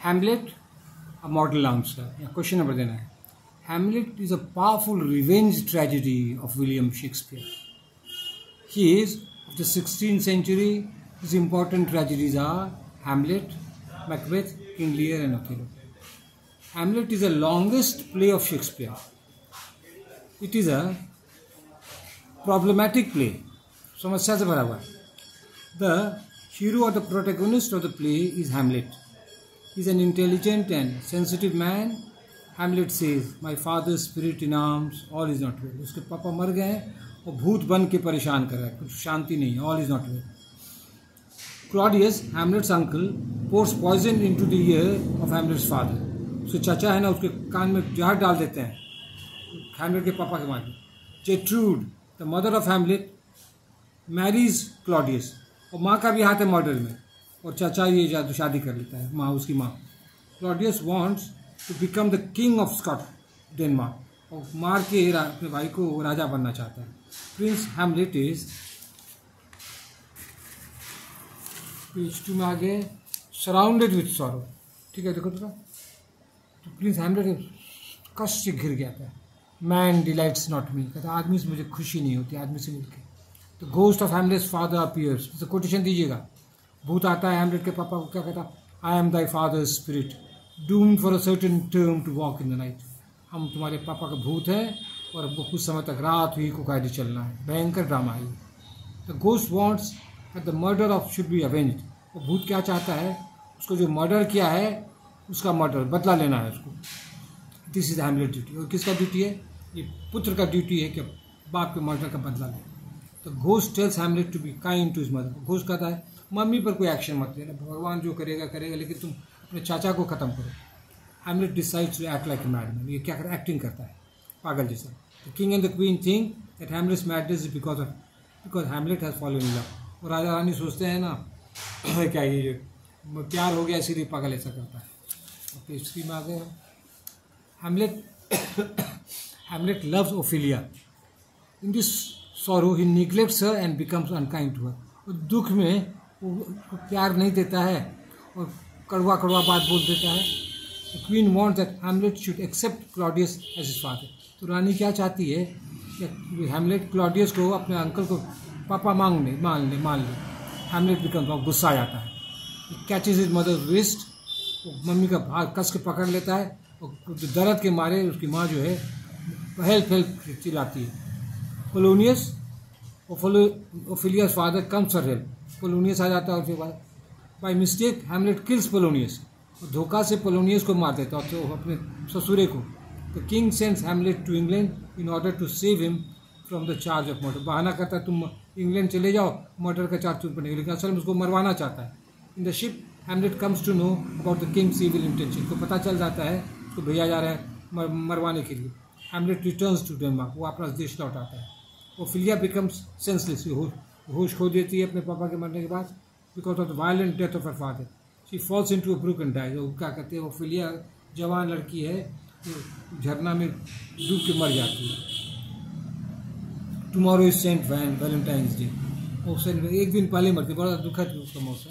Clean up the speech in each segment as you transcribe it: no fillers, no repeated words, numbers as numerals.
Hamlet, a model answer. Question number देना है. Hamlet is a powerful revenge tragedy of William Shakespeare. He is of the 16th century. His important tragedies are Hamlet, Macbeth, King Lear, and Othello. Hamlet is the longest play of Shakespeare. It is a problematic play. समस्या से भरा हुआ. The hero or the protagonist of the play is Hamlet. He is an intelligent and sensitive man. Hamlet says, "My father's spirit in arms, all is not well." उसके पापा मर गए और भूत बन के परेशान कर रहा है, कुछ शांति नहीं है, all is not well. Claudius, Hamlet's uncle, pours poison into the ear of Hamlet's father. उसके चाचा है ना, उसके कान में जहर डाल देते हैं Hamlet के पापा के मारे. Gertrude, the mother of Hamlet, marries Claudius. और माँ का भी हाथ है मर्डर में, और चाचा ये शादी कर लेता है, माँ उसकी माँ. Claudius wants to become the king of Denmark, और मार के अपने भाई को राजा बनना चाहता है. Prince Hamlet is पेज 2 में आगे सराउंडेड विथ सॉरो. ठीक है, देखो तो प्रिंस हेमलेट कष्ट से घिर गया था. मैन डिलाइट्स नॉट मी, कहता आदमी से मुझे खुशी नहीं होती, आदमी से मिलकर. तो ghost of Hamlet's father appears. तो कोटेशन दीजिएगा. भूत आता है हेमलेट के पापा को, क्या कहता, I am thy father's spirit doomed for a certain term to walk in the night. हम तुम्हारे पापा का भूत है और हमको कुछ समय तक रात हुई को कायदे चलना है. भयंकर ड्रामा है. The ghost wants that the murder of should be avenged. और भूत क्या चाहता है, उसको जो मर्डर किया है उसका मर्डर बदला लेना है उसको. This is Hamlet duty. और किसका ड्यूटी है, ये पुत्र का ड्यूटी है कि बाप के मर्डर का बदला ले. तो ghost tells Hamlet to be kind to his mother. Ghost कहता है मम्मी पर कोई एक्शन मत लेना, भगवान जो करेगा करेगा, लेकिन तुम अपने चाचा को ख़त्म करो. Hamlet decides to act like a madman. ये क्या कर एक्टिंग करता है पागल जैसा. The king and the queen think that Hamlet's madness is because Hamlet has fallen in love. और राजा रानी सोचते हैं ना क्या ये प्यार हो गया इसीलिए पागल ऐसा करता है. ओके, इसकी में आ गए हम. Hamlet loves Ophelia. In this sorrow he neglects her and becomes unkind to her. और दुख में वो प्यार नहीं देता है और कड़वा कड़वा बात बोल देता है. Queen wants that Hamlet should accept Claudius as his father. तो रानी क्या चाहती है कि हेमलेट क्लॉडियस को, अपने अंकल को पापा मान ले. हेमलेट बिकम्स, और गुस्सा आ जाता है. Catches his mother's wrist. मम्मी का हाथ कस के पकड़ लेता है और दर्द के मारे उसकी माँ जो है हेल्प चिल्लाती है. Polonius, Ophelia's father comes for help. Polonius आ जाता है और फिर by mistake Hamlet kills Polonius. और धोखा से पोलोनियस को मार देता है, तो अपने ससुरे को. The king sends Hamlet to England in order to save him from the charge of murder. बहाना करता है तुम इंग्लैंड चले जाओ, मर्डर का चार्ज चुप पड़ेगा, लेकिन असल में उसको मरवाना चाहता है. In the ship Hamlet comes to know about the king's evil intention. तो पता चल जाता है उसको भेजा जा रहा है मरवाने के लिए. Hamlet returns to Denmark. वो अपना देश लौट आता है. Ophelia becomes senseless. होश खो देती है अपने पापा के मरने के बाद because of the violent death of her father. She falls into a brook and dies. वो क्या कहते हैं, ओफिलिया जवान लड़की है, तो झरना में डूब के मर जाती है. Tomorrow is Saint Valentine's Day. उससे एक दिन पहले मरती. बड़ा दुखद उसका मौसम.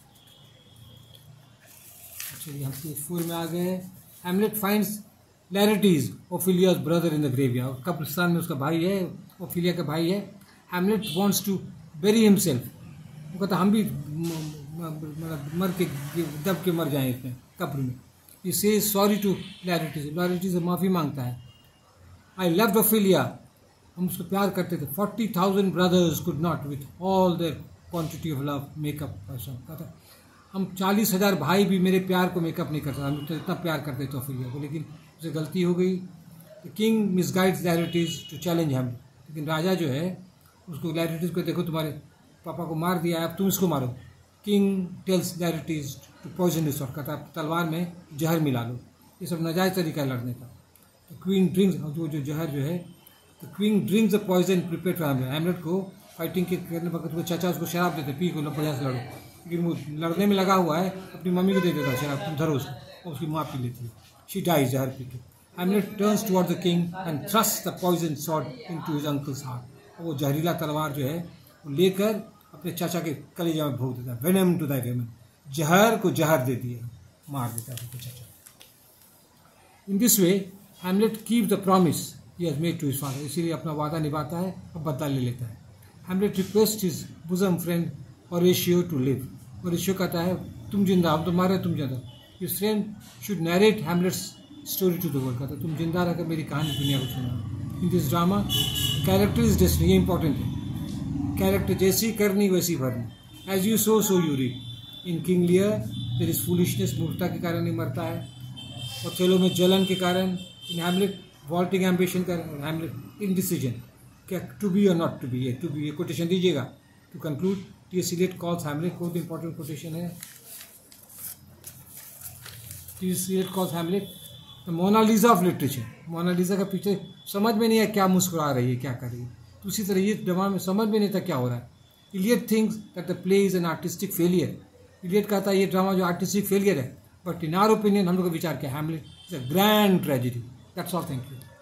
चलिए हम पेज 4 में आ गए. Hamlet finds Laertes, Ophelia's brother in the graveyard. कब्रिस्तान में उसका भाई है, ओफिलिया का भाई है. Hamlet wants to bury himself. वो कहता हम भी मर के दब के मर जाएं इसमें कब्र में. He says sorry to Laertes. Laertes माफ़ी मांगता है. I loved Ophelia. हम उसको प्यार करते थे. 40,000 brothers could not with all their quantity of love make up. कहता हम 40,000 भाई भी मेरे प्यार को मेकअप नहीं करता. हम तो इतना प्यार करते थे ओफिलिया को, लेकिन उसे गलती हो गई. The king misguides Laertes to challenge him. लेकिन राजा जो है उसको लैरिटीज को, देखो तुम्हारे पापा को मार दिया है, अब तुम इसको मारो. King tells Laertes to poison his sword. कहता तलवार में जहर मिला लो. ये सब नाजायज़ तरीका है लड़ने का. तो क्वीन ड्रिंक्स, जो जहर जो है, तो queen drinks the poison prepare for Hamlet. Hamlet को फाइटिंग के करने वक्त वो चाचा उसको शराब देते, पी को बढ़िया से लड़ो. लेकिन वो लड़ने में लगा हुआ है, अपनी मम्मी को दे देता है शराब, तुम धरो उसको, और उसकी माँ पी लेती है. शी डाइज जहर पी के. Hamlet turns toward the king and thrust the poison sword into his uncle's heart. वो जहरीला तलवार जो है वो लेकर अपने चाचा के कलेजा में भोग देता है. Venom to that venom. जहर को जहर दे दिया. मार देता है उसको चाचा। In this way Hamlet keep the promise he has made to his father, इसीलिए अपना वादा निभाता है और बदला ले लेता है। Hamlet request his bosom friend Horatio to live, Horatio कहता है तुम जिंदा, हम तो मारे तुम जिंदा। His friend should narrate Hamlet's story to the world, कहता है तुम जिंदा रहकर मेरी कहानी दुनिया को सुना। In this drama character is destiny, ये इंपॉर्टेंट है। कैरेक्टर जैसी करनी वैसी भरनी, as you sow so you reap. In King Lear there is foolishness, मूर्खता के कारण ही मरता है। ओथेलो में जलन के कारण। इन हैमलेट वॉल्टिंग एम्बिशन का, हैमलेट इनडिसीजन, क्या टू बी और not to be, to be, ये कोटेशन दीजिएगा। To conclude, T S. Eliot calls Hamlet, बहुत इंपॉर्टेंट कोटेशन है। T S. Eliot calls Hamlet the Mona Lisa of literature. Mona Lisa का पीछे समझ में नहीं है क्या मुस्कुरा रही है, क्या कर रही है, तो उसी तरह ये ड्रामा में समझ में नहीं था क्या हो रहा है। Eliot thinks that the play is an artistic failure, Eliot कहता है ये ड्रामा जो आर्टिस्टिक फेलियर है, बट इन आवर ओपिनियन, हम लोग का विचार क्या, Hamlet is a grand tragedy. That's all, thank you.